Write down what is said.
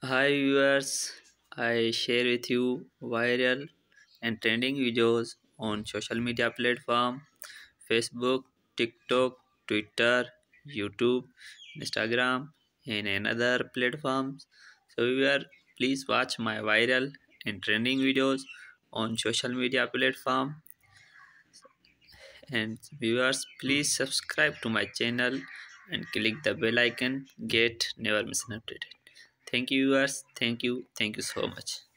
Hi viewers, I share with you viral and trending videos on social media platform Facebook, TikTok, Twitter, YouTube, Instagram and another platforms. So viewer, please watch my viral and trending videos on social media platform, and viewers please subscribe to my channel and click the bell icon, get never miss an update. Thank you viewers, thank you so much.